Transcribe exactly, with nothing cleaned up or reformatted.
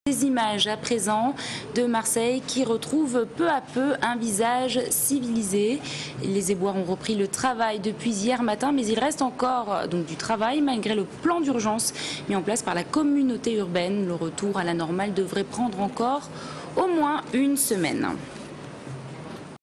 Des images à présent de Marseille qui retrouve peu à peu un visage civilisé. Les éboueurs ont repris le travail depuis hier matin, mais il reste encore donc du travail malgré le plan d'urgence mis en place par la communauté urbaine. Le retour à la normale devrait prendre encore au moins une semaine.